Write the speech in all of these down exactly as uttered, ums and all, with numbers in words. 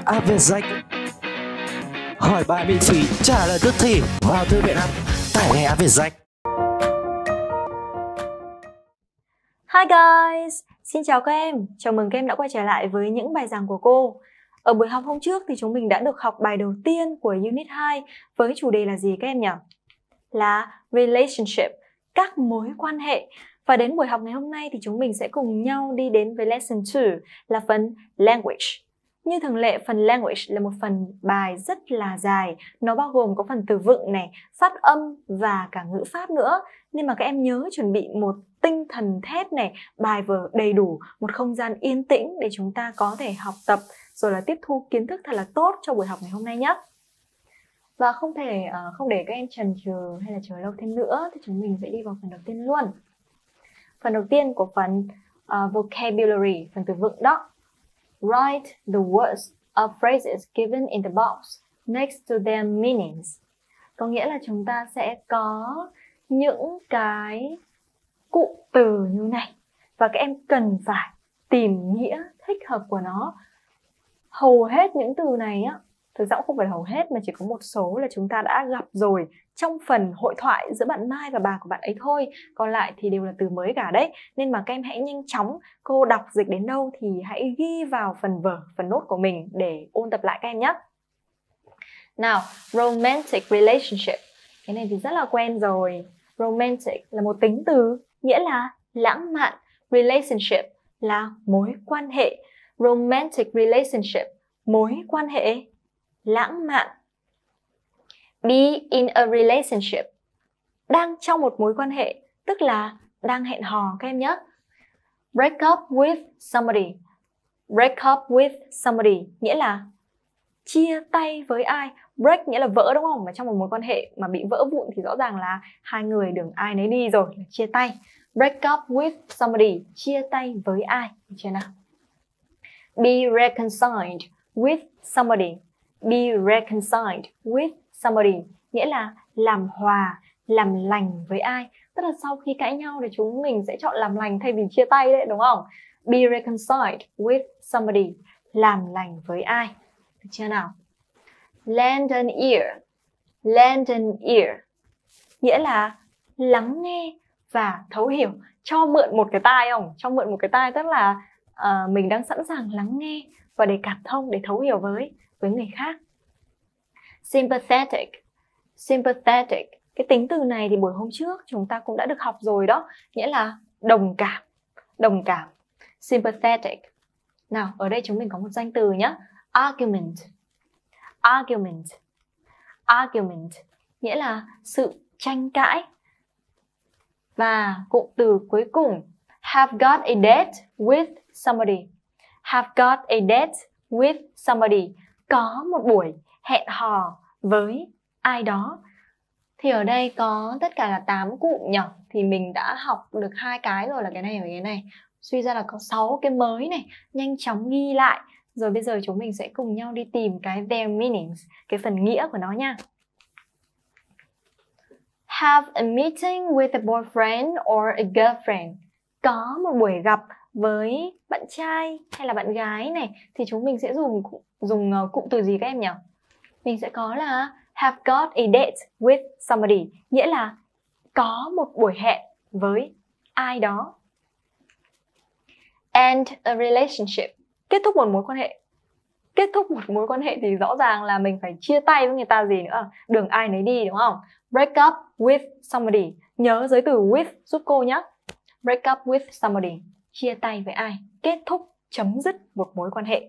áp Việt Danh. Hỏi bài miễn phí, trả lời tức thì. Vào thư viện app, tải ngay áp Việt Danh. Hi guys, xin chào các em. Chào mừng các em đã quay trở lại với những bài giảng của cô. Ở buổi học hôm trước thì chúng mình đã được học bài đầu tiên của Unit hai với chủ đề là gì các em nhỉ? Là Relationship, các mối quan hệ. Và đến buổi học ngày hôm nay thì chúng mình sẽ cùng nhau đi đến với Lesson hai là phần Language. Như thường lệ, phần Language là một phần bài rất là dài. Nó bao gồm có phần từ vựng này, phát âm và cả ngữ pháp nữa. Nên mà các em nhớ chuẩn bị một tinh thần thép này, bài vở đầy đủ, một không gian yên tĩnh để chúng ta có thể học tập rồi là tiếp thu kiến thức thật là tốt cho buổi học ngày hôm nay nhé. Và không thể uh, không để các em chần chừ hay là chờ lâu thêm nữa thì chúng mình sẽ đi vào phần đầu tiên luôn. Phần đầu tiên của phần uh, vocabulary, phần từ vựng đó. Write the words or phrases given in the box next to their meanings. Có nghĩa là chúng ta sẽ có những cái cụm từ như này và các em cần phải tìm nghĩa thích hợp của nó. Hầu hết những từ này á, thực ra cũng không phải hầu hết mà chỉ có một số là chúng ta đã gặp rồi trong phần hội thoại giữa bạn Mai và bà của bạn ấy thôi. Còn lại thì đều là từ mới cả đấy. Nên mà các em hãy nhanh chóng, cô đọc dịch đến đâu thì hãy ghi vào phần vở, phần nốt của mình để ôn tập lại các em nhé. Nào, romantic relationship. Cái này thì rất là quen rồi. Romantic là một tính từ nghĩa là lãng mạn. Relationship là mối quan hệ. Romantic relationship, mối quan hệ lãng mạn. Be in a relationship, đang trong một mối quan hệ, tức là đang hẹn hò các em nhé. Break up with somebody. Break up with somebody nghĩa là chia tay với ai. Break nghĩa là vỡ đúng không? Mà trong một mối quan hệ mà bị vỡ vụn thì rõ ràng là hai người đường ai nấy đi rồi, là chia tay. Break up with somebody, chia tay với ai, được chưa nào? Be reconciled with somebody. Be reconciled with somebody nghĩa là làm hòa, làm lành với ai. Tức là sau khi cãi nhau thì chúng mình sẽ chọn làm lành thay vì chia tay đấy, đúng không? Be reconciled with somebody, làm lành với ai, được chưa nào? Lend an ear. Lend an ear nghĩa là lắng nghe và thấu hiểu. Cho mượn một cái tai không? Cho mượn một cái tai tức là uh, mình đang sẵn sàng lắng nghe và để cảm thông, để thấu hiểu với với người khác. Sympathetic. Sympathetic. Cái tính từ này thì buổi hôm trước chúng ta cũng đã được học rồi đó. Nghĩa là đồng cảm. Đồng cảm. Sympathetic. Nào, ở đây chúng mình có một danh từ nhé. Argument. Argument. Argument. Nghĩa là sự tranh cãi. Và cụm từ cuối cùng. Have got a date with somebody. Have got a date with somebody. Có một buổi hẹn hò với ai đó. Thì ở đây có tất cả là tám cụm nhỉ. Thì mình đã học được hai cái rồi, là cái này và cái này. Suy ra là có sáu cái mới này. Nhanh chóng ghi lại. Rồi bây giờ chúng mình sẽ cùng nhau đi tìm cái their meanings, cái phần nghĩa của nó nha. Have a meeting with a boyfriend or a girlfriend. Có một buổi gặp với bạn trai hay là bạn gái này thì chúng mình sẽ dùng dùng uh, cụm từ gì các em nhỉ? Mình sẽ có là have got a date with somebody, nghĩa là có một buổi hẹn với ai đó. End a relationship, kết thúc một mối quan hệ. Kết thúc một mối quan hệ thì rõ ràng là mình phải chia tay với người ta gì nữa, đường ai nấy đi đúng không? Break up with somebody, nhớ giới từ with giúp cô nhé. Break up with somebody, chia tay với ai, kết thúc, chấm dứt một mối quan hệ.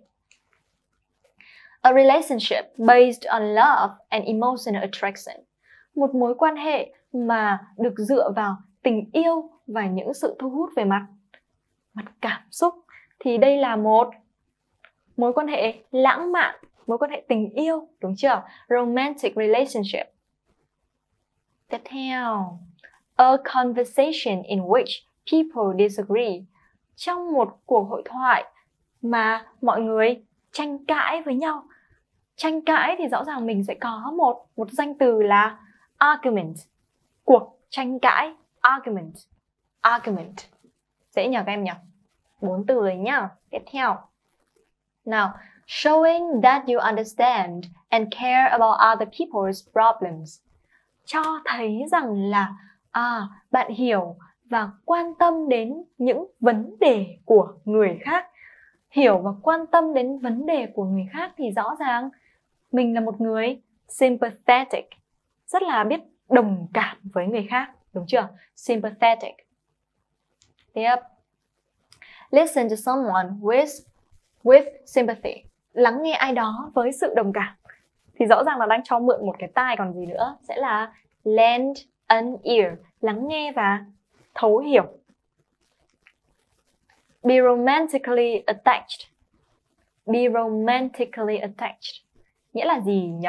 A relationship based on love and emotional attraction. Một mối quan hệ mà được dựa vào tình yêu và những sự thu hút về mặt mặt cảm xúc. Thì đây là một mối quan hệ lãng mạn, mối quan hệ tình yêu, đúng chưa? Romantic relationship. Tiếp theo, a conversation in which people disagree. Trong một cuộc hội thoại mà mọi người tranh cãi với nhau. Tranh cãi thì rõ ràng mình sẽ có một, một danh từ là argument. Cuộc tranh cãi, argument. Argument. Dễ nhờ các em nhỉ? Bốn từ rồi nhá. Tiếp theo. Nào, Showing that you understand and care about other people's problems. Cho thấy rằng là à, bạn hiểu và quan tâm đến những vấn đề của người khác. Hiểu và quan tâm đến vấn đề của người khác thì rõ ràng mình là một người sympathetic, rất là biết đồng cảm với người khác, đúng chưa? Sympathetic. Tiếp. Listen to someone with with sympathy. Lắng nghe ai đó với sự đồng cảm. Thì rõ ràng là đang cho mượn một cái tai còn gì nữa, sẽ là lend an ear, lắng nghe và thấu hiểu. Be romantically attached. Be romantically attached. Nghĩa là gì nhỉ?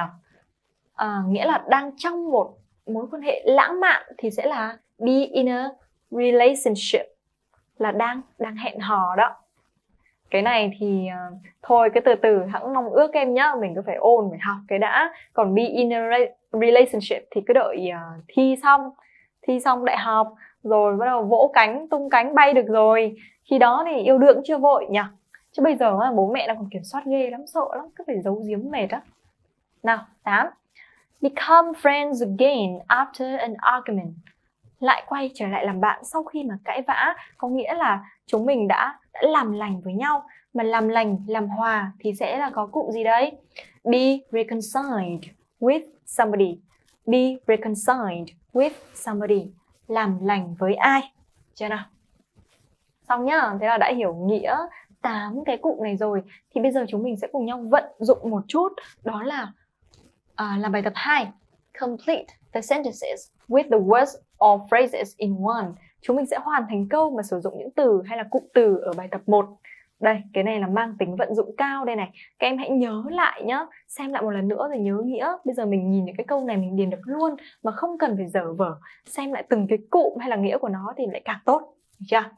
À, nghĩa là đang trong một mối quan hệ lãng mạn thì sẽ là be in a relationship, là đang đang hẹn hò đó. Cái này thì uh, thôi cái từ từ hẵng mong ước em nhá, mình cứ phải ôn phải học cái đã. Còn be in a relationship thì cứ đợi uh, thi xong, thi xong đại học rồi bắt đầu vỗ cánh tung cánh bay được rồi, khi đó thì yêu đương chưa vội nhỉ. Chứ bây giờ uh, bố mẹ đang còn kiểm soát ghê lắm, sợ lắm, cứ phải giấu giếm mệt á. Nào, tám. Become friends again after an argument. Lại quay trở lại làm bạn sau khi mà cãi vã, có nghĩa là chúng mình đã, đã làm lành với nhau. Mà làm lành, làm hòa thì sẽ là có cụm gì đấy? Be reconciled with somebody. Be reconciled with somebody. Làm lành với ai? Chưa nào? Xong nhá, thế là đã hiểu nghĩa tám cái cụm này rồi. Thì bây giờ chúng mình sẽ cùng nhau vận dụng một chút. Đó là à, làm bài tập hai. Complete the sentences with the words or phrases in one. Chúng mình sẽ hoàn thành câu mà sử dụng những từ hay là cụm từ ở bài tập một. Đây, cái này là mang tính vận dụng cao đây này. Các em hãy nhớ lại nhá, xem lại một lần nữa rồi nhớ nghĩa. Bây giờ mình nhìn những cái câu này mình điền được luôn mà không cần phải dở vở. Xem lại từng cái cụm hay là nghĩa của nó thì lại càng tốt. Được chưa?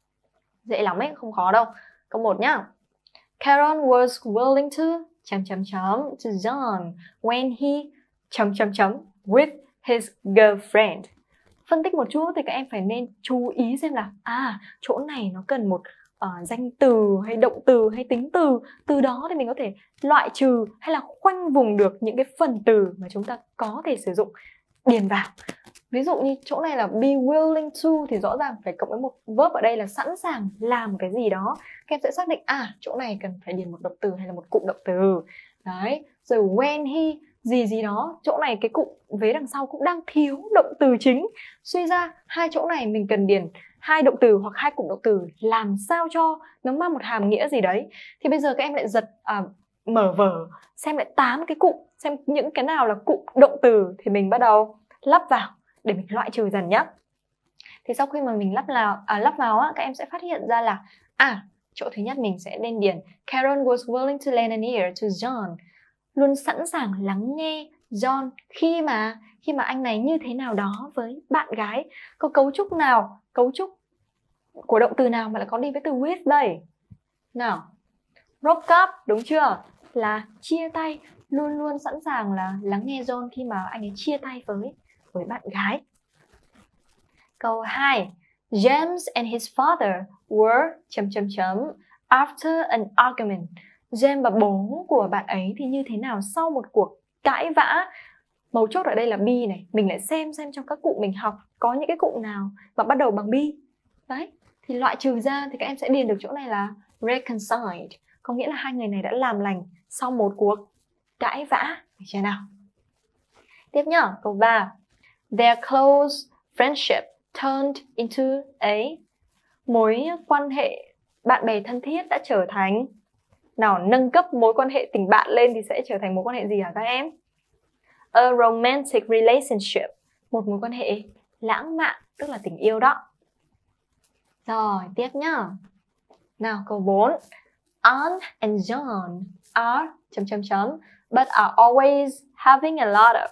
Dễ lắm ấy, không khó đâu. Câu một nhá. Carol was willing to chấm chấm chấm to John when he chấm chấm chấm with his girlfriend. Phân tích một chút thì các em phải nên chú ý xem là à, chỗ này nó cần một uh, danh từ hay động từ hay tính từ. Từ đó thì mình có thể loại trừ hay là khoanh vùng được những cái phần từ mà chúng ta có thể sử dụng điền vào. Ví dụ như chỗ này là be willing to thì rõ ràng phải cộng với một verb ở đây là sẵn sàng làm cái gì đó. Các em sẽ xác định à, chỗ này cần phải điền một động từ hay là một cụm động từ. Đấy, rồi when he gì gì đó, chỗ này cái cụm vế đằng sau cũng đang thiếu động từ chính. Suy ra hai chỗ này mình cần điền hai động từ hoặc hai cụm động từ làm sao cho nó mang một hàm nghĩa gì đấy. Thì bây giờ các em lại giật à, mở vở xem lại tám cái cụm, xem những cái nào là cụm động từ thì mình bắt đầu lắp vào để mình loại trừ dần nhé. Thì sau khi mà mình lắp vào, à, lắp vào á, các em sẽ phát hiện ra là à, chỗ thứ nhất mình sẽ nên điền Karen was willing to lend an ear to John, luôn sẵn sàng lắng nghe John khi mà khi mà anh này như thế nào đó với bạn gái. Có cấu trúc nào, cấu trúc của động từ nào mà lại có đi với từ with đây? Nào, broke up đúng chưa? Là chia tay, luôn luôn sẵn sàng là lắng nghe John khi mà anh ấy chia tay với với bạn gái. Câu hai. James and his father were chấm chấm chấm after an argument. James và bố của bạn ấy thì như thế nào sau một cuộc cãi vã? Mấu chốt ở đây là be này. Mình lại xem xem trong các cụm mình học có những cái cụm nào mà bắt đầu bằng be. Đấy, thì loại trừ ra thì các em sẽ điền được chỗ này là reconciled. Có nghĩa là hai người này đã làm lành sau một cuộc cãi vã. Được chưa nào? Tiếp nhá, câu ba. Their close friendship turned into a. Mối quan hệ bạn bè thân thiết đã trở thành. Nào, nâng cấp mối quan hệ tình bạn lên thì sẽ trở thành mối quan hệ gì hả các em? A romantic relationship. Một mối quan hệ lãng mạn, tức là tình yêu đó. Rồi, tiếp nhá. Nào, câu bốn. Anne and John are chấm chấm chấm but are always having a lot of.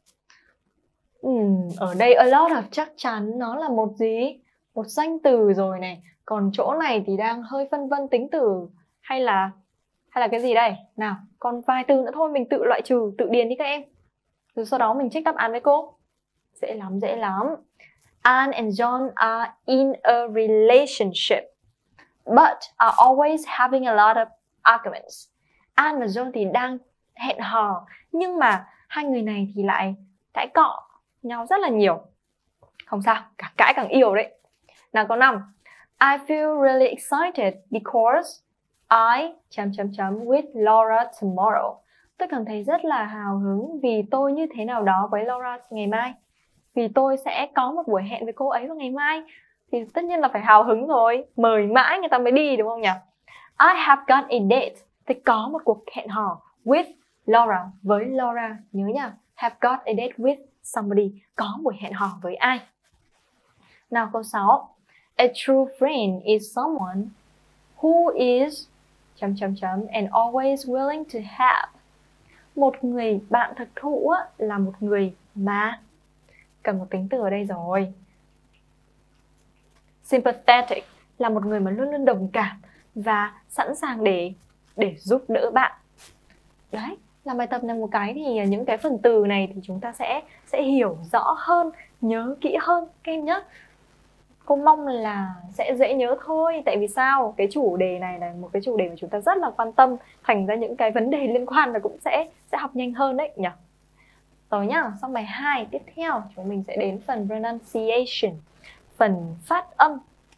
Uhm, ở đây a lot of chắc chắn nó là một gì? Một danh từ rồi này. Còn chỗ này thì đang hơi phân vân tính từ hay là hay là cái gì đây? Nào, còn vài từ nữa thôi mình tự loại trừ, tự điền đi các em. Rồi sau đó mình check đáp án với cô. Dễ lắm, dễ lắm. Anne and John are in a relationship but are always having a lot of arguments. An và John thì đang hẹn hò, nhưng mà hai người này thì lại cãi cọ nhau rất là nhiều. Không sao, càng cãi càng yêu đấy. Nào câu năm. I feel really excited because I chấm chấm chấm with Laura tomorrow. Tôi cảm thấy rất là hào hứng vì tôi như thế nào đó với Laura ngày mai. Vì tôi sẽ có một buổi hẹn với cô ấy vào ngày mai. Thì tất nhiên là phải hào hứng rồi. Mời mãi người ta mới đi đúng không nhỉ? I have got a date. Tôi có một cuộc hẹn hò with Laura, với Laura. Nhớ nha, have got a date with somebody. Có buổi hẹn hò với ai? Nào câu sáu. A true friend is someone who is chấm chấm chấm and always willing to help. Một người bạn thực thụ á, là một người mà cần một tính từ ở đây rồi. Sympathetic là một người mà luôn luôn đồng cảm và sẵn sàng để để giúp đỡ bạn. Đấy, làm bài tập này một cái thì những cái phần từ này thì chúng ta sẽ sẽ hiểu rõ hơn, nhớ kỹ hơn các em nhé. Cô mong là sẽ dễ nhớ thôi. Tại vì sao? Cái chủ đề này là một cái chủ đề mà chúng ta rất là quan tâm. Thành ra những cái vấn đề liên quan là cũng sẽ sẽ học nhanh hơn đấy nhỉ. Rồi nhá, xong bài hai tiếp theo chúng mình sẽ đến phần pronunciation, phần phát âm.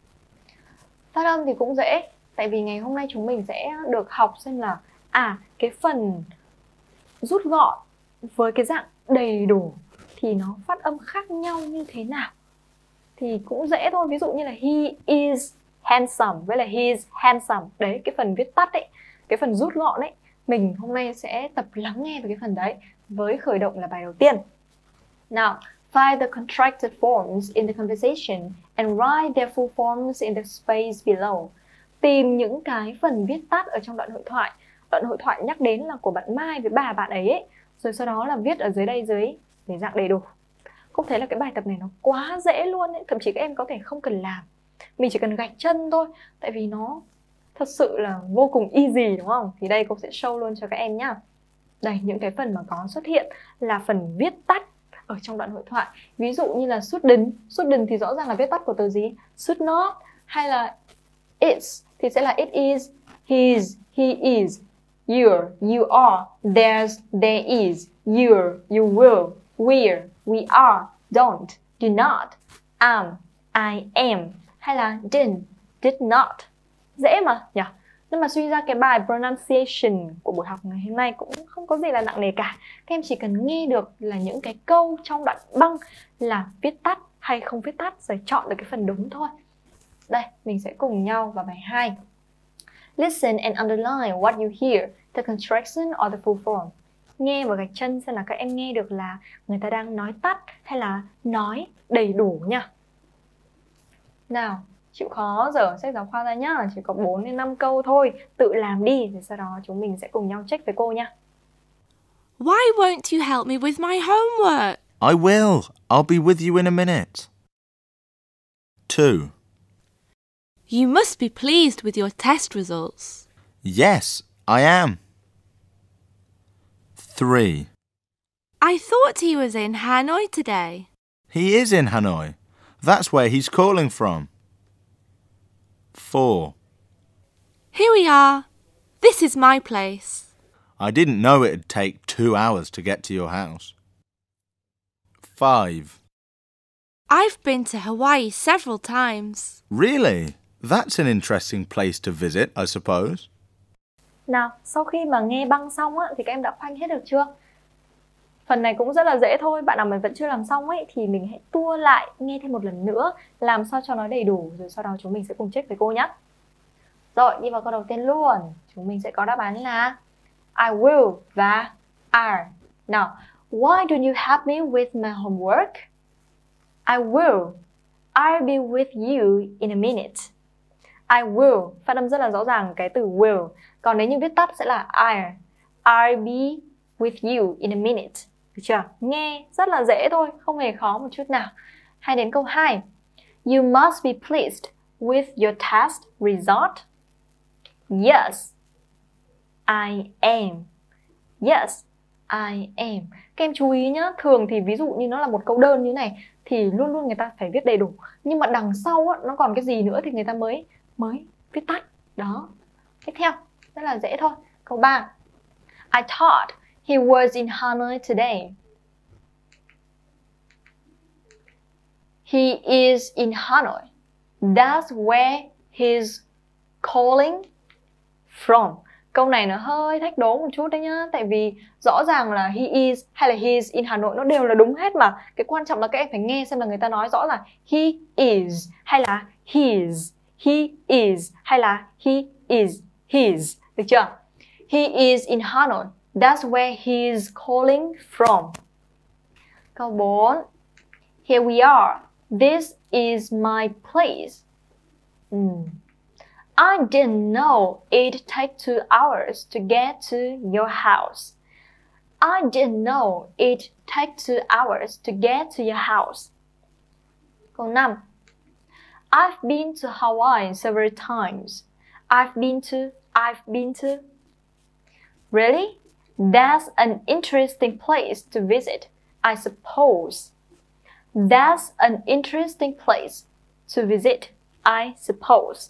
Phát âm thì cũng dễ. Tại vì ngày hôm nay chúng mình sẽ được học xem là À, cái phần rút gọn với cái dạng đầy đủ thì nó phát âm khác nhau như thế nào. Thì cũng dễ thôi. Ví dụ như là he is handsome với là he is handsome. Đấy, cái phần viết tắt ấy, cái phần rút gọn ấy, mình hôm nay sẽ tập lắng nghe về cái phần đấy với khởi động là bài đầu tiên. Now, find the contracted forms in the conversation and write their full forms in the space below. Tìm những cái phần viết tắt ở trong đoạn hội thoại. Đoạn hội thoại nhắc đến là của bạn Mai với bà bạn ấy, ấy. Rồi sau đó là viết ở dưới đây dưới để dạng đầy đủ. Cũng thấy là cái bài tập này nó quá dễ luôn ấy. Thậm chí các em có thể không cần làm, mình chỉ cần gạch chân thôi. Tại vì nó thật sự là vô cùng easy đúng không? Thì đây cô sẽ show luôn cho các em nhá. Đây, những cái phần mà có xuất hiện là phần viết tắt ở trong đoạn hội thoại. Ví dụ như là shouldn't. Shouldn't thì rõ ràng là viết tắt của từ gì? Should not. Hay là it's thì sẽ là it is, his, he is, your, you are, there's, there is, your, you will, we're, we are, don't, do not, am, I am. Hay là didn't, did not. Dễ mà nhỉ? Nhưng mà suy ra cái bài pronunciation của buổi học ngày hôm nay cũng không có gì là nặng nề cả. Các em chỉ cần nghe được là những cái câu trong đoạn băng là viết tắt hay không viết tắt, rồi chọn được cái phần đúng thôi. Đây, mình sẽ cùng nhau vào bài hai. Listen and underline what you hear, the contraction or the full form. Nghe và gạch chân xem là các em nghe được là người ta đang nói tắt hay là nói đầy đủ nha. Nào, chịu khó dở sách giáo khoa ra nhá, chỉ có bốn đến năm câu thôi, tự làm đi rồi sau đó chúng mình sẽ cùng nhau check với cô nha. Why won't you help me with my homework? I will. I'll be with you in a minute. Two. You must be pleased with your test results. Yes, I am. Three. I thought he was in Hanoi today. He is in Hanoi. That's where he's calling from. Four. Here we are. This is my place. I didn't know it'd take two hours to get to your house. Five. I've been to Hawaii several times. Really? That's an interesting place to visit, I suppose. Nào, sau khi mà nghe băng xong á, thì các em đã khoanh hết được chưa? Phần này cũng rất là dễ thôi. Bạn nào mà vẫn chưa làm xong ấy thì mình hãy tua lại, nghe thêm một lần nữa, làm sao cho nó đầy đủ, rồi sau đó chúng mình sẽ cùng check với cô nhé. Rồi, đi vào câu đầu tiên luôn. Chúng mình sẽ có đáp án là I will và are. Nào, why don't you help me with my homework? I will. I'll be with you in a minute. I will. Phát âm rất là rõ ràng cái từ will. Còn nếu như viết tắt sẽ là I'll. I'll be with you in a minute. Được chưa? Nghe rất là dễ thôi, không hề khó một chút nào. Hay đến câu hai. You must be pleased with your test result. Yes, I am. Yes, I am. Các em chú ý nhá, thường thì ví dụ như nó là một câu đơn như này thì luôn luôn người ta phải viết đầy đủ. Nhưng mà đằng sau á, nó còn cái gì nữa thì người ta mới mới viết tắt. Đó. Tiếp theo, rất là dễ thôi. Câu ba. I thought he was in Hanoi today. He is in Hanoi. That's where he's calling from. Câu này nó hơi thách đố một chút đấy nhá. Tại vì rõ ràng là he is hay là he is in Hà Nội nó đều là đúng hết mà. Cái quan trọng là các em phải nghe xem là người ta nói rõ là he is hay là his. He is hay là he is his. Được chưa? He is in Hanoi. That's where he is calling from. Câu bốn. Here we are. This is my place. Mm. I didn't know it'd take two hours to get to your house. I didn't know it'd take two hours to get to your house. Câu năm. I've been to Hawaii several times. I've been to, I've been to. Really? That's an interesting place to visit, I suppose. That's an interesting place to visit, I suppose.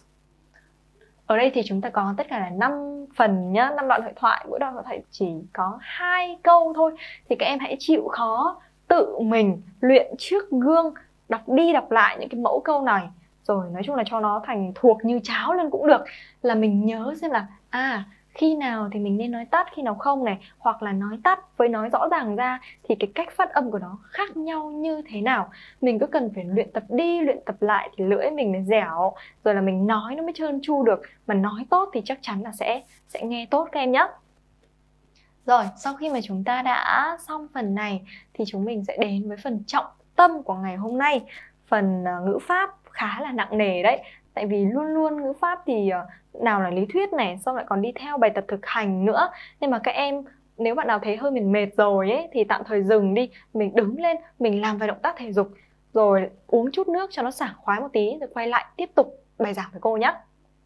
Ở đây thì chúng ta có tất cả là năm phần nhá, năm đoạn hội thoại. Mỗi đoạn hội thoại chỉ có hai câu thôi. Thì các em hãy chịu khó tự mình luyện trước gương, đọc đi đọc lại những cái mẫu câu này. Rồi nói chung là cho nó thành thuộc như cháo lên cũng được. Là mình nhớ xem là à, khi nào thì mình nên nói tắt, khi nào không này. Hoặc là nói tắt với nói rõ ràng ra thì cái cách phát âm của nó khác nhau như thế nào. Mình cứ cần phải luyện tập đi, luyện tập lại thì lưỡi mình mới dẻo. Rồi là mình nói nó mới trơn tru được. Mà nói tốt thì chắc chắn là sẽ, sẽ nghe tốt các em nhé. Rồi, sau khi mà chúng ta đã xong phần này thì chúng mình sẽ đến với phần trọng tâm của ngày hôm nay. Phần uh, ngữ pháp khá là nặng nề đấy. Tại vì luôn luôn ngữ pháp thì uh, nào là lý thuyết này, xong lại còn đi theo bài tập thực hành nữa. Nên mà các em, nếu bạn nào thấy hơi mình mệt rồi ấy, thì tạm thời dừng đi. Mình đứng lên, mình làm vài động tác thể dục. Rồi uống chút nước cho nó sảng khoái một tí. Rồi quay lại tiếp tục bài giảng với cô nhé.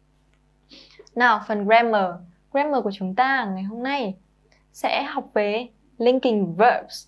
Nào, phần grammar. Grammar của chúng ta ngày hôm nay sẽ học về linking verbs.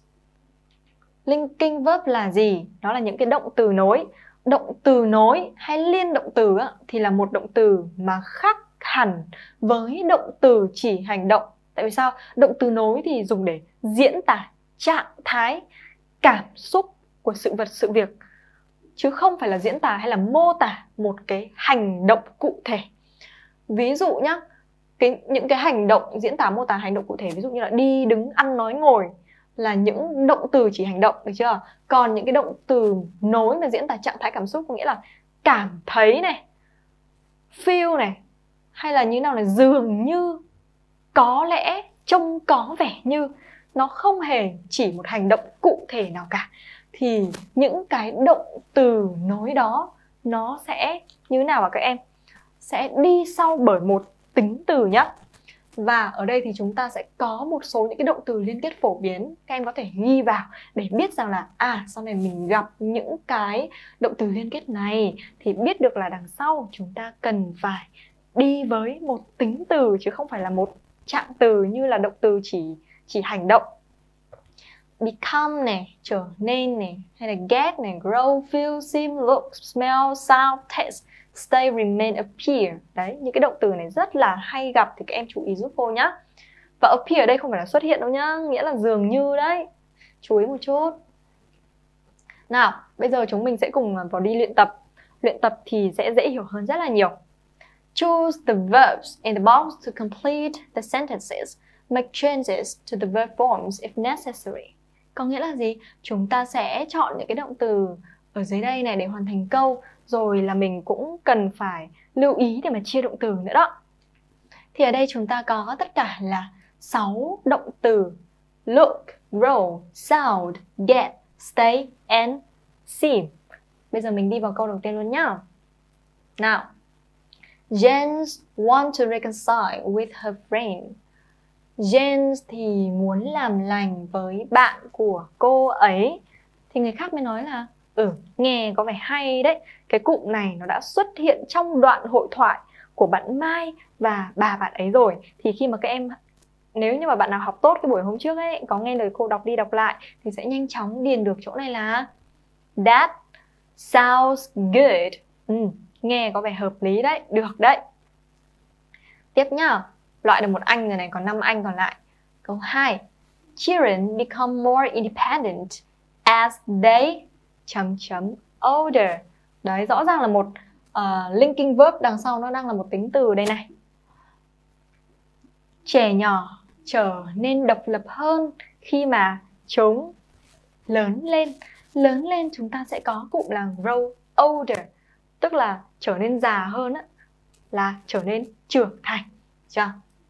Linking verb là gì? Đó là những cái động từ nối. Động từ nối hay liên động từ á, thì là một động từ mà khác hẳn với động từ chỉ hành động. Tại vì sao? Động từ nối thì dùng để diễn tả trạng thái, cảm xúc của sự vật, sự việc, chứ không phải là diễn tả hay là mô tả một cái hành động cụ thể. Ví dụ nhá, cái, những cái hành động diễn tả mô tả hành động cụ thể, ví dụ như là đi, đứng, ăn, nói, ngồi, là những động từ chỉ hành động, được chưa? Còn những cái động từ nối mà diễn tả trạng thái cảm xúc có nghĩa là cảm thấy này, feel này, hay là như nào là dường như, có lẽ, trông có vẻ như. Nó không hề chỉ một hành động cụ thể nào cả. Thì những cái động từ nối đó nó sẽ như thế nào ạ các em? Sẽ đi sau bởi một tính từ nhá. Và ở đây thì chúng ta sẽ có một số những cái động từ liên kết phổ biến. Các em có thể ghi vào để biết rằng là à, sau này mình gặp những cái động từ liên kết này thì biết được là đằng sau chúng ta cần phải đi với một tính từ chứ không phải là một trạng từ như là động từ chỉ, chỉ hành động. Become này, trở nên này, hay là get này, grow, feel, seem, look, smell, sound, taste, stay, remain, appear. Đấy, những cái động từ này rất là hay gặp thì các em chú ý giúp cô nhá. Và appear ở đây không phải là xuất hiện đâu nhá, nghĩa là dường như đấy. Chú ý một chút. Nào, bây giờ chúng mình sẽ cùng vào đi luyện tập. Luyện tập thì sẽ dễ hiểu hơn rất là nhiều. Choose the verbs in the box to complete the sentences. Make changes to the verb forms if necessary. Có nghĩa là gì? Chúng ta sẽ chọn những cái động từ ở dưới đây này để hoàn thành câu. Rồi là mình cũng cần phải lưu ý để mà chia động từ nữa đó. Thì ở đây chúng ta có tất cả là sáu động từ look, grow, sound, get, stay and seem. Bây giờ mình đi vào câu đầu tiên luôn nhá. Nào. Jens want to reconcile with her friend. Jens thì muốn làm lành với bạn của cô ấy. Thì người khác mới nói là ừ, nghe có vẻ hay đấy. Cái cụm này nó đã xuất hiện trong đoạn hội thoại của bạn Mai và bà bạn ấy rồi. Thì khi mà các em, nếu như mà bạn nào học tốt cái buổi hôm trước ấy, có nghe lời cô đọc đi đọc lại thì sẽ nhanh chóng điền được chỗ này là that sounds good. Ừ, nghe có vẻ hợp lý đấy, được đấy. Tiếp nhá, loại được một anh rồi này, còn năm anh còn lại. Câu hai. Children become more independent as they chấm chấm older. Đấy, rõ ràng là một uh, linking verb đằng sau nó đang là một tính từ đây này. Trẻ nhỏ trở nên độc lập hơn khi mà chúng lớn lên. Lớn lên chúng ta sẽ có cụm là grow older, tức là trở nên già hơn á, là trở nên trưởng thành. Chưa?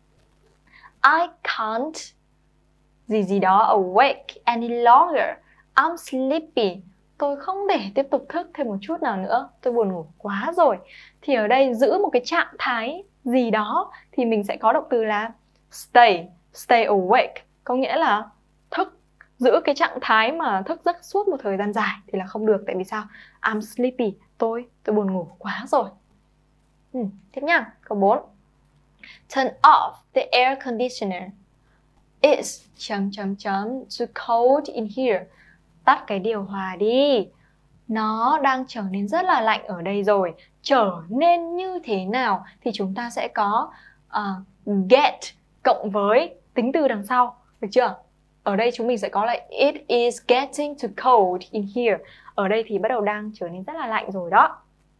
I can't gì gì đó awake any longer. I'm sleepy. Tôi không thể tiếp tục thức thêm một chút nào nữa. Tôi buồn ngủ quá rồi. Thì ở đây giữ một cái trạng thái gì đó thì mình sẽ có động từ là stay. Stay awake có nghĩa là thức. Giữ cái trạng thái mà thức giấc suốt một thời gian dài thì là không được. Tại vì sao? I'm sleepy. Tôi, tôi buồn ngủ quá rồi. Ừ, tiếp nha. Câu bốn. Turn off the air conditioner. It's chấm chấm chấm too cold in here. Tắt cái điều hòa đi. Nó đang trở nên rất là lạnh ở đây rồi. Trở nên như thế nào thì chúng ta sẽ có uh, get cộng với tính từ đằng sau. Được chưa? Ở đây chúng mình sẽ có là it is getting too cold in here. Ở đây thì bắt đầu đang trở nên rất là lạnh rồi đó.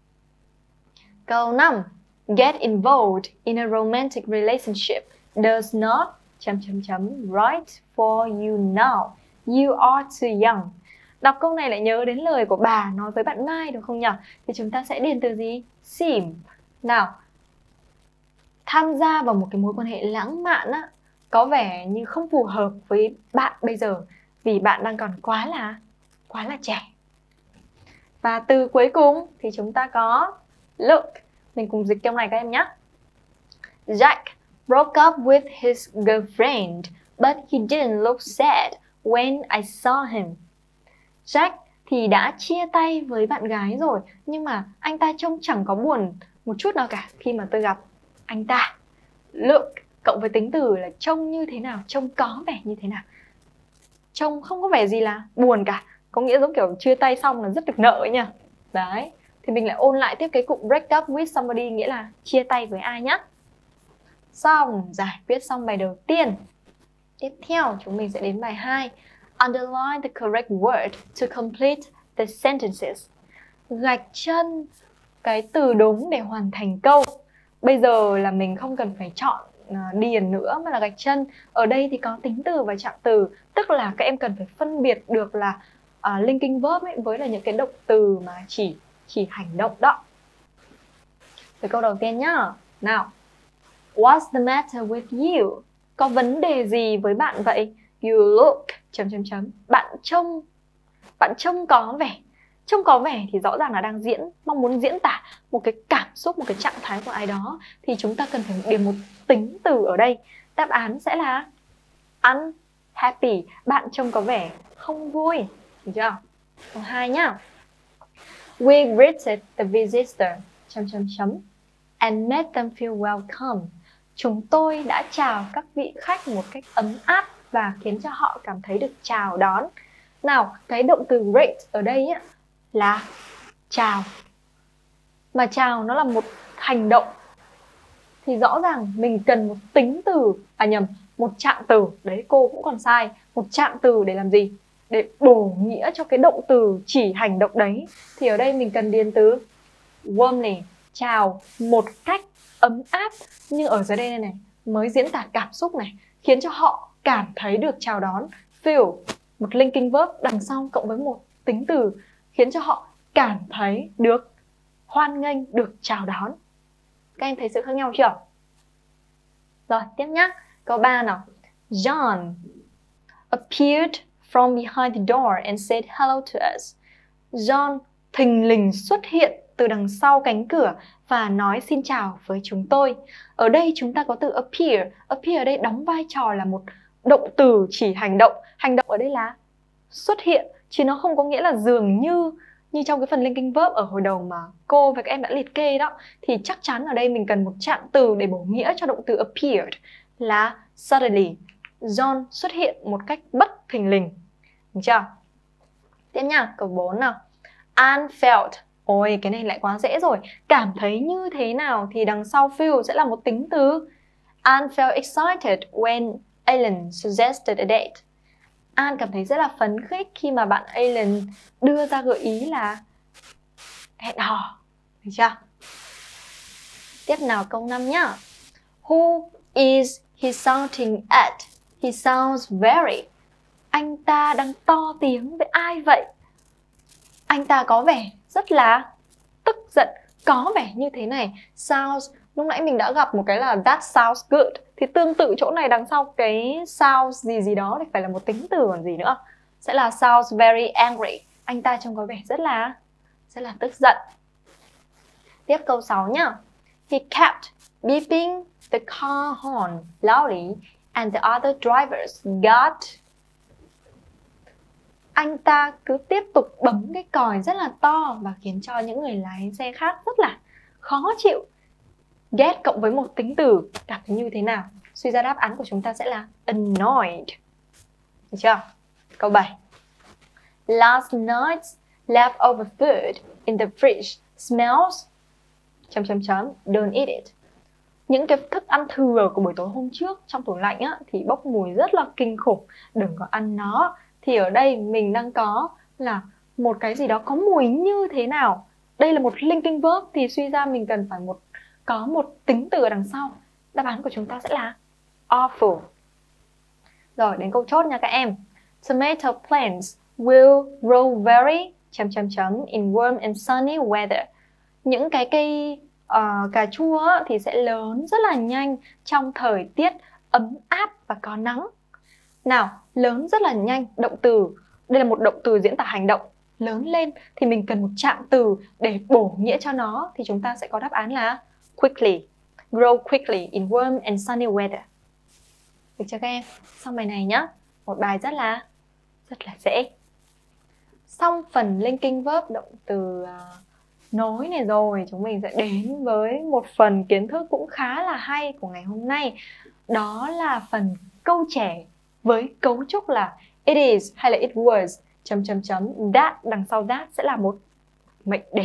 Câu năm. Get involved in a romantic relationship does not chấm chấm chấm right for you now. You are too young. Đọc câu này lại nhớ đến lời của bà nói với bạn Mai được không nhỉ? Thì chúng ta sẽ điền từ gì? Seem. Nào, tham gia vào một cái mối quan hệ lãng mạn á, có vẻ như không phù hợp với bạn bây giờ vì bạn đang còn quá là quá là trẻ. Và từ cuối cùng thì chúng ta có look. Mình cùng dịch câu này các em nhé. Jack broke up with his girlfriend, but he didn't look sad when I saw him. Jack thì đã chia tay với bạn gái rồi, nhưng mà anh ta trông chẳng có buồn một chút nào cả khi mà tôi gặp anh ta. Look cộng với tính từ là trông như thế nào, trông có vẻ như thế nào. Trông không có vẻ gì là buồn cả, có nghĩa giống kiểu chia tay xong là rất được nợ ấy nhỉ. Đấy, thì mình lại ôn lại tiếp cái cụm break up with somebody, nghĩa là chia tay với ai nhá. Xong, giải quyết xong bài đầu tiên. Tiếp theo chúng mình sẽ đến bài hai. Underline the correct word to complete the sentences. Gạch chân cái từ đúng để hoàn thành câu. Bây giờ là mình không cần phải chọn uh, điền nữa mà là gạch chân. Ở đây thì có tính từ và trạng từ, tức là các em cần phải phân biệt được là uh, linking verb ấy, với là những cái động từ mà chỉ chỉ hành động đó. Từ câu đầu tiên nhá. Nào. What's the matter with you? Có vấn đề gì với bạn vậy? You look chấm chấm chấm. Bạn trông bạn trông có vẻ. Trông có vẻ thì rõ ràng là đang diễn, mong muốn diễn tả một cái cảm xúc, một cái trạng thái của ai đó, thì chúng ta cần phải điền một tính từ ở đây. Đáp án sẽ là unhappy. Bạn trông có vẻ không vui. Được chưa? Câu hai nhá. We greeted the visitor chấm chấm chấm and made them feel welcome. Chúng tôi đã chào các vị khách một cách ấm áp và khiến cho họ cảm thấy được chào đón. Nào, cái động từ greet ở đây á, là chào. Mà chào nó là một hành động. Thì rõ ràng mình cần một tính từ, à nhầm, một trạng từ. Đấy, cô cũng còn sai. Một trạng từ để làm gì? Để bổ nghĩa cho cái động từ chỉ hành động đấy. Thì ở đây mình cần điền từ warmly, chào một cách ấm áp. Nhưng ở dưới đây này, này mới diễn tả cảm xúc này, khiến cho họ cảm thấy được chào đón. Feel, một linking verb đằng sau cộng với một tính từ, khiến cho họ cảm thấy được hoan nghênh, được chào đón. Các em thấy sự khác nhau chưa? Rồi, tiếp nhá. Câu ba nào. John appeared from behind the door and said hello to us. John thình lình xuất hiện từ đằng sau cánh cửa và nói xin chào với chúng tôi. Ở đây chúng ta có từ appear. Appear ở đây đóng vai trò là một động từ chỉ hành động. Hành động ở đây là xuất hiện, chứ nó không có nghĩa là dường như như trong cái phần linking verb ở hồi đầu mà cô và các em đã liệt kê đó. Thì chắc chắn ở đây mình cần một trạng từ để bổ nghĩa cho động từ appeared là suddenly. John xuất hiện một cách bất thình lình. Được chưa? Tiếp nha, câu bốn nào. Anne felt. Ôi, cái này lại quá dễ rồi. Cảm thấy như thế nào thì đằng sau feel sẽ là một tính từ. Anne felt excited when Alan suggested a date. An cảm thấy rất là phấn khích khi mà bạn Alan đưa ra gợi ý là hẹn hò. Được chưa? Tiếp nào câu năm nhá. Who is he shouting at? He sounds very. Anh ta đang to tiếng với ai vậy? Anh ta có vẻ rất là tức giận. Có vẻ như thế này. Sounds, lúc nãy mình đã gặp một cái là that sounds good. Thì tương tự chỗ này đằng sau cái sounds gì gì đó thì phải là một tính từ còn gì nữa. Sẽ là sounds very angry. Anh ta trông có vẻ rất là rất là tức giận. Tiếp câu sáu nhá. He kept beeping the car horn loudly and the other drivers got. Anh ta cứ tiếp tục bấm cái còi rất là to và khiến cho những người lái xe khác rất là khó chịu. Get cộng với một tính từ cảm thấy như thế nào? Suy ra đáp án của chúng ta sẽ là annoyed. Được chưa? Câu bảy. Last night's leftover food in the fridge smells chấm chấm chấm, don't eat it. Những cái thức ăn thừa của buổi tối hôm trước trong tủ lạnh á, thì bốc mùi rất là kinh khủng. Đừng có ăn nó. Thì ở đây mình đang có là một cái gì đó có mùi như thế nào. Đây là một linking verb thì suy ra mình cần phải một có một tính từ ở đằng sau. Đáp án của chúng ta sẽ là awful. Rồi đến câu chốt nha các em. Tomato plants will grow very chấm chấm chấm in warm and sunny weather. Những cái cây uh, cà chua thì sẽ lớn rất là nhanh trong thời tiết ấm áp và có nắng. Nào, lớn rất là nhanh, động từ. Đây là một động từ diễn tả hành động. Lớn lên thì mình cần một trạng từ để bổ nghĩa cho nó. Thì chúng ta sẽ có đáp án là quickly. Grow quickly in warm and sunny weather. Được chưa các em? Xong bài này nhá. Một bài rất là rất là dễ. Xong phần linking verb động từ uh, nối này rồi, chúng mình sẽ đến với một phần kiến thức cũng khá là hay của ngày hôm nay. Đó là phần câu trẻ với cấu trúc là it is hay là it was chấm chấm chấm that, đằng sau that sẽ là một mệnh đề.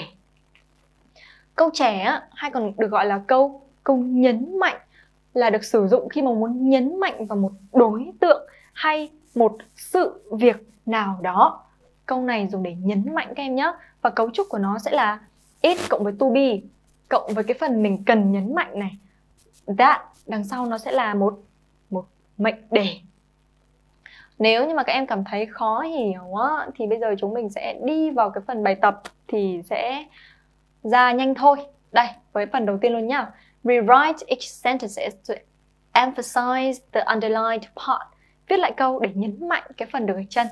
Câu trẻ á, hay còn được gọi là câu câu nhấn mạnh, là được sử dụng khi mà muốn nhấn mạnh vào một đối tượng hay một sự việc nào đó. Câu này dùng để nhấn mạnh các em nhé. Và cấu trúc của nó sẽ là it cộng với to be cộng với cái phần mình cần nhấn mạnh này, that, đằng sau nó sẽ là một một mệnh đề. Nếu như mà các em cảm thấy khó hiểu á, thì bây giờ chúng mình sẽ đi vào cái phần bài tập thì sẽ ra nhanh thôi. Đây, với phần đầu tiên luôn nhá. Rewrite each sentences to emphasize the underlined part. Viết lại câu để nhấn mạnh cái phần được gạch chân.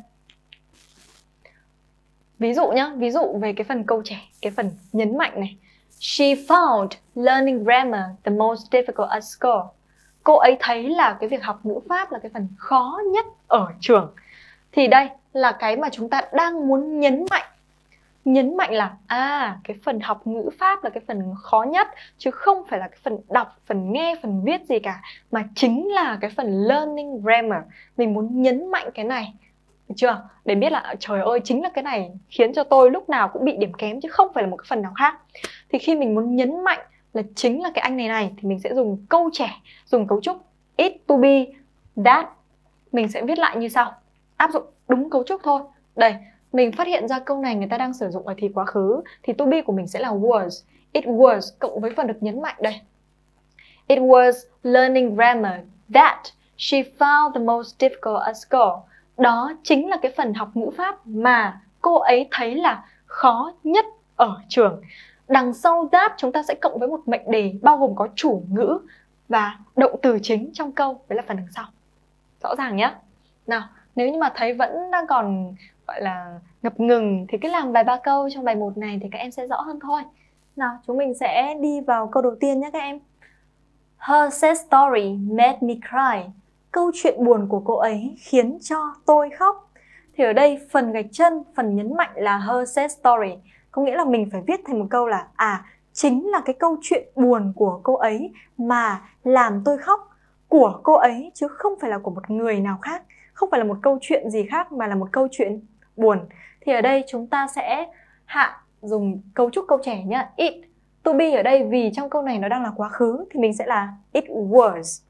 Ví dụ nhá, ví dụ về cái phần câu trẻ, cái phần nhấn mạnh này. She found learning grammar the most difficult at school. Cô ấy thấy là cái việc học ngữ pháp là cái phần khó nhất ở trường. Thì đây là cái mà chúng ta đang muốn nhấn mạnh. Nhấn mạnh là à, cái phần học ngữ pháp là cái phần khó nhất, chứ không phải là cái phần đọc, phần nghe, phần viết gì cả, mà chính là cái phần learning grammar. Mình muốn nhấn mạnh cái này, được chưa? Để biết là trời ơi, chính là cái này khiến cho tôi lúc nào cũng bị điểm kém, chứ không phải là một cái phần nào khác. Thì khi mình muốn nhấn mạnh là chính là cái anh này này, thì mình sẽ dùng câu trẻ, dùng cấu trúc it, to be, that. Mình sẽ viết lại như sau, áp dụng đúng cấu trúc thôi. Đây, mình phát hiện ra câu này người ta đang sử dụng ở thì quá khứ, thì to be của mình sẽ là was. It was cộng với phần được nhấn mạnh đây. It was learning grammar that she found the most difficult at school. Đó chính là cái phần học ngữ pháp mà cô ấy thấy là khó nhất ở trường. Đằng sau that chúng ta sẽ cộng với một mệnh đề bao gồm có chủ ngữ và động từ chính trong câu, đấy là phần đằng sau. Rõ ràng nhé. Nào, nếu như mà thấy vẫn đang còn gọi là ngập ngừng thì cứ làm vài ba câu trong bài một này thì các em sẽ rõ hơn thôi. Nào, chúng mình sẽ đi vào câu đầu tiên nhé các em. Her sad story made me cry. Câu chuyện buồn của cô ấy khiến cho tôi khóc. Thì ở đây phần gạch chân, phần nhấn mạnh là her sad story. Có nghĩa là mình phải viết thành một câu là à, chính là cái câu chuyện buồn của cô ấy mà làm tôi khóc. Của cô ấy chứ không phải là của một người nào khác. Không phải là một câu chuyện gì khác mà là một câu chuyện buồn. Thì ở đây chúng ta sẽ hạ dùng cấu trúc câu trẻ nhá. It, to be ở đây vì trong câu này nó đang là quá khứ thì mình sẽ là it was.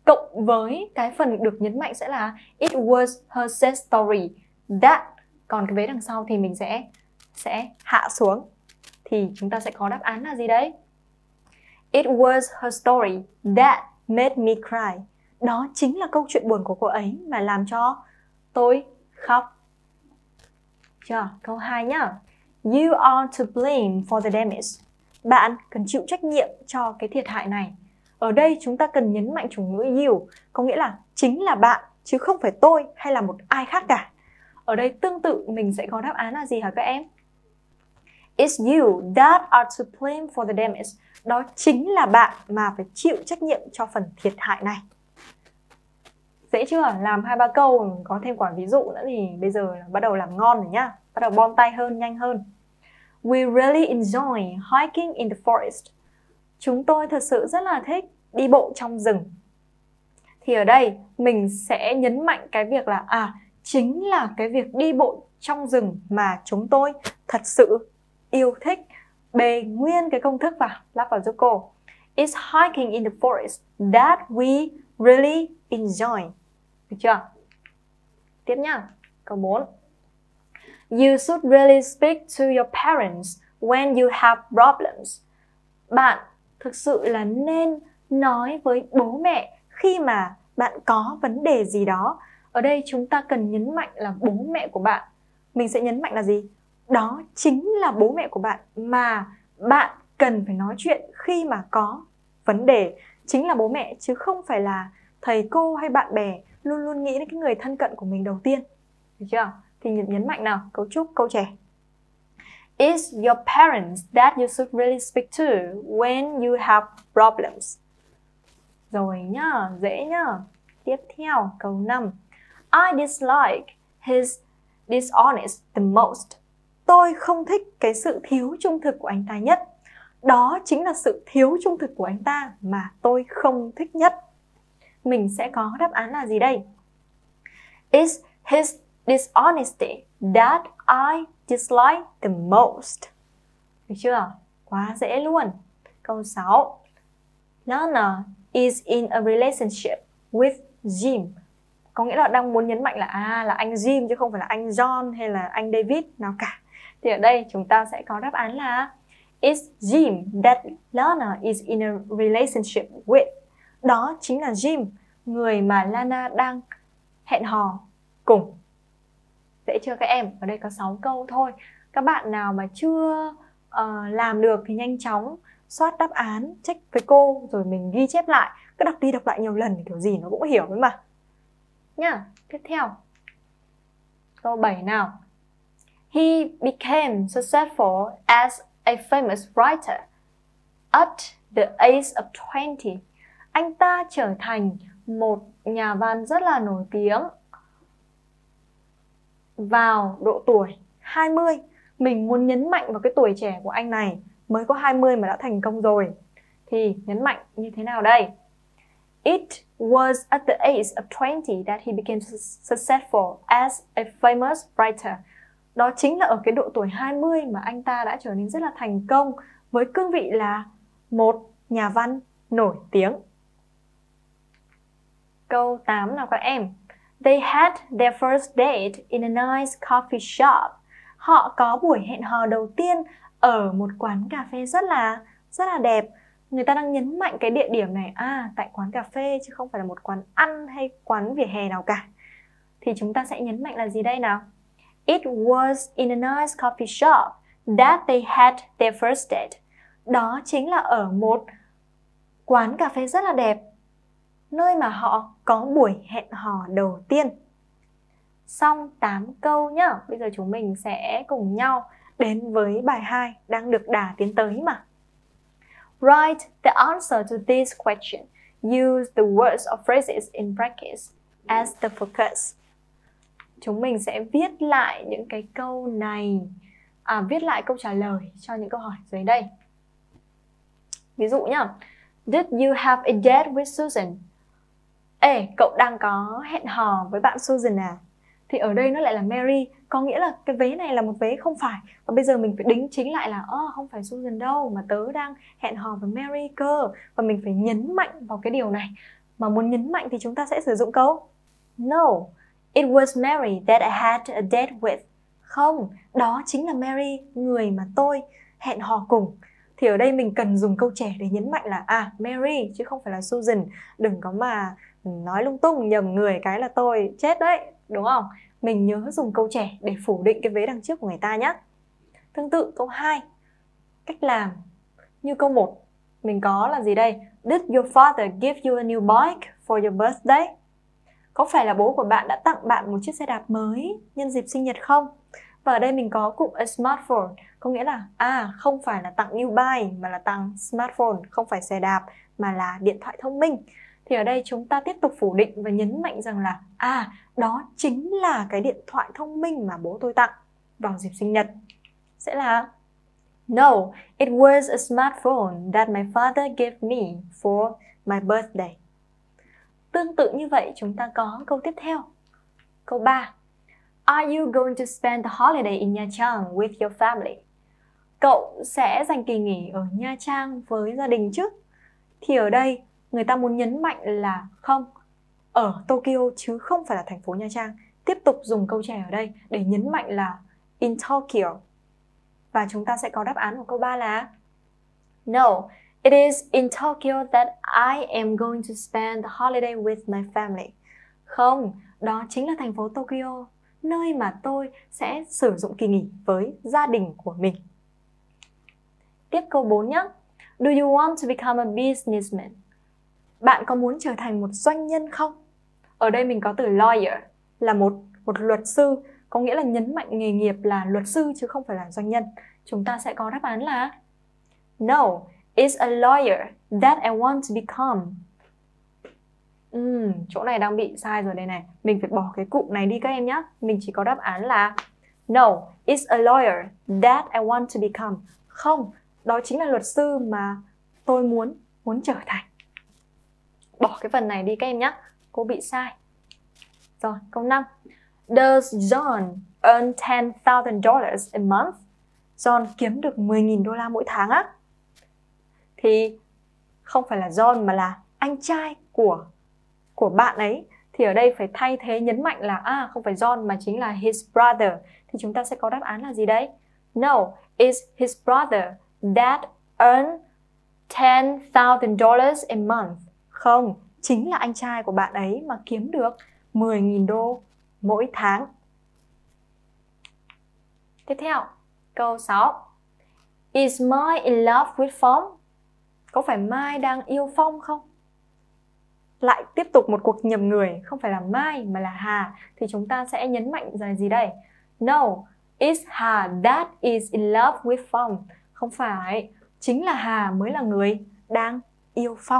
cộng với cái phần được nhấn mạnh sẽ là it was her sad story that. Còn cái vế đằng sau thì mình sẽ sẽ hạ xuống. Thì chúng ta sẽ có đáp án là gì đấy? It was her story that made me cry. Đó chính là câu chuyện buồn của cô ấy mà làm cho tôi khóc. Chưa? Câu hai nhá. You are to blame for the damage. Bạn cần chịu trách nhiệm cho cái thiệt hại này. Ở đây chúng ta cần nhấn mạnh chủ ngữ you, có nghĩa là chính là bạn, chứ không phải tôi hay là một ai khác cả. Ở đây tương tự mình sẽ có đáp án là gì hả các em? It's you that are to blame for the damage. Đó chính là bạn mà phải chịu trách nhiệm cho phần thiệt hại này. Dễ chưa? Làm hai ba câu, có thêm quả ví dụ nữa thì bây giờ bắt đầu làm ngon rồi nhá. Bắt đầu bon tay hơn, nhanh hơn. We really enjoy hiking in the forest. Chúng tôi thật sự rất là thích đi bộ trong rừng. Thì ở đây mình sẽ nhấn mạnh cái việc là à, chính là cái việc đi bộ trong rừng mà chúng tôi thật sự yêu thích. Bề nguyên cái công thức vào, lắp vào giúp cô. It's hiking in the forest that we really enjoy. Được chưa? Tiếp nhá. Câu bốn. You should really speak to your parents when you have problems. Bạn thực sự là nên nói với bố mẹ khi mà bạn có vấn đề gì đó. Ở đây chúng ta cần nhấn mạnh là bố mẹ của bạn. Mình sẽ nhấn mạnh là gì? Đó chính là bố mẹ của bạn mà bạn cần phải nói chuyện khi mà có vấn đề. Chính là bố mẹ chứ không phải là thầy cô hay bạn bè. Luôn luôn nghĩ đến cái người thân cận của mình đầu tiên. Được chưa? Thì nhấn mạnh nào, cấu trúc câu trẻ. It's your parents that you should really speak to when you have problems. Rồi nhá, dễ nhá. Tiếp theo, câu năm. I dislike his dishonest the most. Tôi không thích cái sự thiếu trung thực của anh ta nhất. Đó chính là sự thiếu trung thực của anh ta mà tôi không thích nhất. Mình sẽ có đáp án là gì đây? It's his dishonesty that I dislike the most. Được chưa? Quá dễ luôn. Câu sáu. Lana is in a relationship with Jim. Có nghĩa là đang muốn nhấn mạnh là à là anh Jim chứ không phải là anh John hay là anh David nào cả. Thì ở đây chúng ta sẽ có đáp án là It's Jim that Lana is in a relationship with. Đó chính là Jim, người mà Lana đang hẹn hò cùng. Dễ chưa các em? Ở đây có sáu câu thôi. Các bạn nào mà chưa uh, làm được thì nhanh chóng soát đáp án, check với cô rồi mình ghi chép lại. Cứ đọc đi đọc lại nhiều lần thì kiểu gì nó cũng hiểu ấy mà. Nhá, tiếp theo. Câu bảy nào. He became successful as a famous writer at the age of twenty. Anh ta trở thành một nhà văn rất là nổi tiếng vào độ tuổi hai mươi. Mình muốn nhấn mạnh vào cái tuổi trẻ của anh này, mới có hai mươi mà đã thành công rồi. Thì nhấn mạnh như thế nào đây? It was at the age of twenty that he became successful as a famous writer. Đó chính là ở cái độ tuổi hai mươi mà anh ta đã trở nên rất là thành công với cương vị là một nhà văn nổi tiếng. Câu tám nào các em. They had their first date in a nice coffee shop. Họ có buổi hẹn hò đầu tiên ở một quán cà phê rất là rất là đẹp. Người ta đang nhấn mạnh cái địa điểm này à tại quán cà phê chứ không phải là một quán ăn hay quán vỉa hè nào cả. Thì chúng ta sẽ nhấn mạnh là gì đây nào? It was in a nice coffee shop that they had their first date. Đó chính là ở một quán cà phê rất là đẹp, nơi mà họ có buổi hẹn hò đầu tiên. Xong tám câu nhá. Bây giờ chúng mình sẽ cùng nhau đến với bài hai đang được đà tiến tới mà. Write the answer to this question. Use the words or phrases in brackets as the focus. Chúng mình sẽ viết lại những cái câu này, à, viết lại câu trả lời cho những câu hỏi dưới đây. Ví dụ nhá. Did you have a date with Susan? Ê, cậu đang có hẹn hò với bạn Susan à? Thì ở đây nó lại là Mary, có nghĩa là cái vế này là một vế không phải. Và bây giờ mình phải đính chính lại là ơ, không phải Susan đâu, mà tớ đang hẹn hò với Mary cơ. Và mình phải nhấn mạnh vào cái điều này. Mà muốn nhấn mạnh thì chúng ta sẽ sử dụng câu No, it was Mary that I had a date with. Không, đó chính là Mary, người mà tôi hẹn hò cùng. Thì ở đây mình cần dùng câu trẻ để nhấn mạnh là à, Mary chứ không phải là Susan. Đừng có mà nói lung tung nhầm người cái là tôi chết đấy, đúng không? Mình nhớ dùng câu trẻ để phủ định cái vế đằng trước của người ta nhé. Tương tự câu hai, cách làm như câu một, mình có là gì đây? Did your father give you a new bike for your birthday? Có phải là bố của bạn đã tặng bạn một chiếc xe đạp mới nhân dịp sinh nhật không? Và ở đây mình có cụm a smartphone, có nghĩa là à, không phải là tặng new bike mà là tặng smartphone, không phải xe đạp mà là điện thoại thông minh. Thì ở đây chúng ta tiếp tục phủ định và nhấn mạnh rằng là à, đó chính là cái điện thoại thông minh mà bố tôi tặng vào dịp sinh nhật. Sẽ là No, it was a smartphone that my father gave me for my birthday. Tương tự như vậy chúng ta có câu tiếp theo. Câu ba. Are you going to spend the holiday in Nha Trang with your family? Cậu sẽ dành kỳ nghỉ ở Nha Trang với gia đình chứ? Thì ở đây người ta muốn nhấn mạnh là không, ở Tokyo chứ không phải là thành phố Nha Trang. Tiếp tục dùng câu trẻ ở đây để nhấn mạnh là in Tokyo. Và chúng ta sẽ có đáp án của câu ba là No, it is in Tokyo that I am going to spend the holiday with my family. Không, đó chính là thành phố Tokyo, nơi mà tôi sẽ sử dụng kỳ nghỉ với gia đình của mình. Tiếp câu bốn nhé. Do you want to become a businessman? Bạn có muốn trở thành một doanh nhân không? Ở đây mình có từ lawyer là một, một luật sư, có nghĩa là nhấn mạnh nghề nghiệp là luật sư chứ không phải là doanh nhân. Chúng ta sẽ có đáp án là No, it's a lawyer that I want to become. Uhm, chỗ này đang bị sai rồi đây này. Mình phải bỏ cái cụm này đi các em nhé. Mình chỉ có đáp án là No, it's a lawyer that I want to become. Không, đó chính là luật sư mà tôi muốn muốn trở thành. Bỏ cái phần này đi các em nhé. Cô bị sai. Rồi, câu năm. Does John earn ten thousand dollars a month? John kiếm được mười nghìn đô la mỗi tháng á. Thì không phải là John mà là anh trai của của bạn ấy. Thì ở đây phải thay thế nhấn mạnh là à, không phải John mà chính là his brother. Thì chúng ta sẽ có đáp án là gì đấy? No, it's his brother that earn ten thousand dollars a month. Không, chính là anh trai của bạn ấy mà kiếm được mười nghìn đô mỗi tháng. Tiếp theo, câu sáu. Is Mai in love with Phong? Có phải Mai đang yêu Phong không? Lại tiếp tục một cuộc nhầm người, không phải là Mai mà là Hà. Thì chúng ta sẽ nhấn mạnh là gì đây? No, it's Hà that is in love with Phong. Không phải, chính là Hà mới là người đang yêu Phong.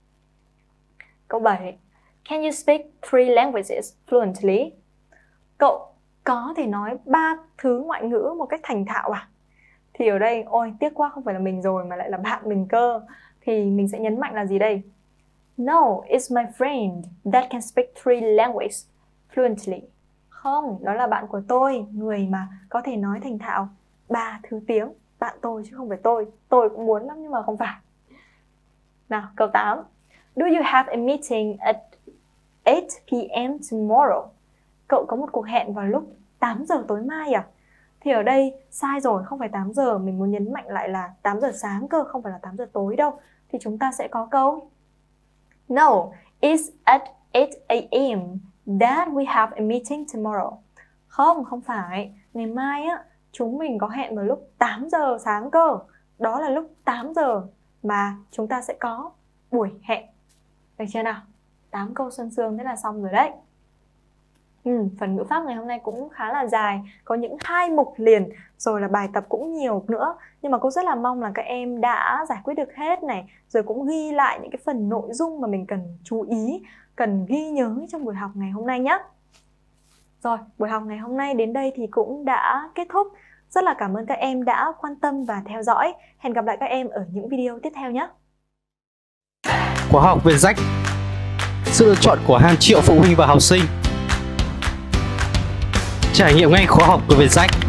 Câu bảy. Can you speak three languages fluently? Cậu có thể nói ba thứ ngoại ngữ một cách thành thạo à? Thì ở đây, ôi tiếc quá không phải là mình rồi mà lại là bạn mình cơ. Thì mình sẽ nhấn mạnh là gì đây? No, it's my friend that can speak three languages fluently. Không, đó là bạn của tôi, người mà có thể nói thành thạo ba thứ tiếng. Bạn tôi chứ không phải tôi. Tôi cũng muốn lắm nhưng mà không phải. Nào, câu tám. Do you have a meeting at eight p m tomorrow? Cậu có một cuộc hẹn vào lúc tám giờ tối mai à? Thì ở đây sai rồi, không phải tám giờ. Mình muốn nhấn mạnh lại là tám giờ sáng cơ, không phải là tám giờ tối đâu. Thì chúng ta sẽ có câu No, it's at eight a m that we have a meeting tomorrow. Không, không phải. Ngày mai á, chúng mình có hẹn vào lúc tám giờ sáng cơ. Đó là lúc tám giờ mà chúng ta sẽ có buổi hẹn. Được chưa nào? tám câu xuân sương thế là xong rồi đấy. Ừ, phần ngữ pháp ngày hôm nay cũng khá là dài, có những hai mục liền, rồi là bài tập cũng nhiều nữa. Nhưng mà cô rất là mong là các em đã giải quyết được hết này, rồi cũng ghi lại những cái phần nội dung mà mình cần chú ý, cần ghi nhớ trong buổi học ngày hôm nay nhé. Rồi, buổi học ngày hôm nay đến đây thì cũng đã kết thúc. Rất là cảm ơn các em đã quan tâm và theo dõi. Hẹn gặp lại các em ở những video tiếp theo nhé. Khóa học Vietjacks, sự lựa chọn của hàng triệu phụ huynh và học sinh. Trải nghiệm ngay khóa học của Vietjacks.